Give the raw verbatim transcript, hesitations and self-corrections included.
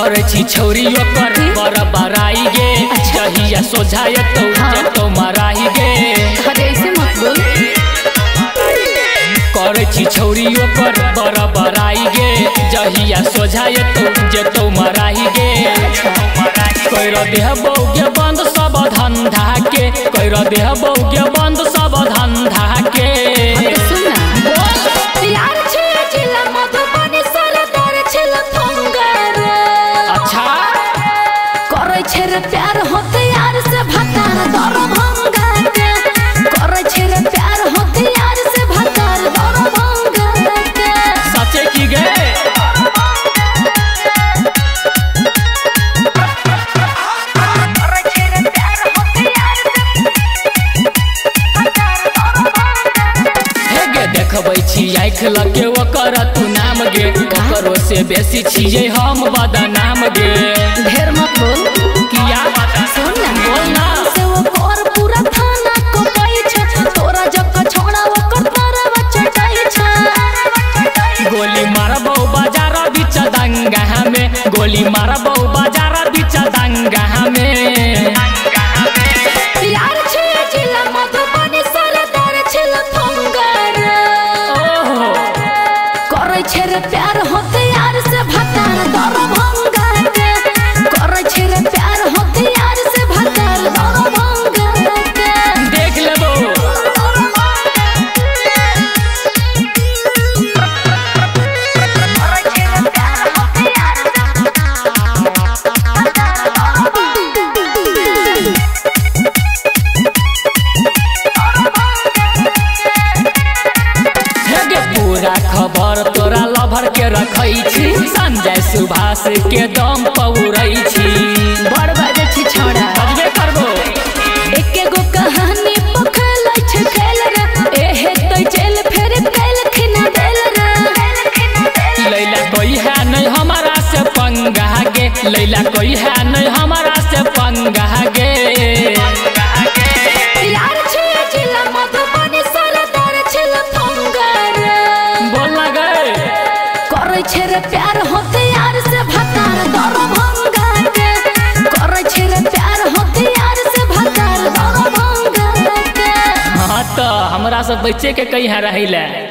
करे छी छौरी ओकर बड़ बड़ाई गे जहिया सोझाय तो तो माराई गे अरे ऐसे मत बोल। करे छी छौरी ओकर बड़ बड़ाई गे जहिया सोझाय तो जे तो माराई गे कैर देहबो गे बंद सब धंधा के कैर देहबो गे बंद सब धंधा के सुन ना यार छे जिला मधुबनी सरदार छल फंगर अच्छा करे छे रे प्यार होते यार से भतार दर भंगा के करे छे रे प्यार होते यार से भतार दर भंगा के सच्चे की गे देखबै छी आँख लगे ओकर तू नाम गे करो से बेसी छिए हम बदनाम गे ढेर मत बोल किया सुन ना बोल ना से वो कर पूरा थाना को पाई छ तोरा जक छोड़ा ओकर तरवा चटाई छ गोली मारबो बाजार बीच दंगा में गोली मारबो बाजार बीच दंगा में यार छे जिला मधुबनी सरदार छल फंगर करे छे रे प्यार होते यार से भतार दर भंगा के करे छे रे प्यार होते यार से भतार दर भंगा के देख लेबो पूरा खबर तोरा लभर के रखै छी संजय सुभाष के दम पौरै छी बड़ बाजे छी छोड़ा बजबे करबो एके गो कहानी पखलै छ खेल रे एहे तै जेल फेर कैल खिना देल रे लैला कोई है नहीं हमारा से पंगा गे लैला कोई है नहीं हमारा से पंगा गे यार छे जिला मधुबनी सरदार छल फंगर बोल ना गे करे छे रे प्यार होते यार से भतार दर भंगा के करे छे रे प्यार होते यार से भतार दर भंगा के हाँ तो हमरा से बच्चे के कहीं है रहिला।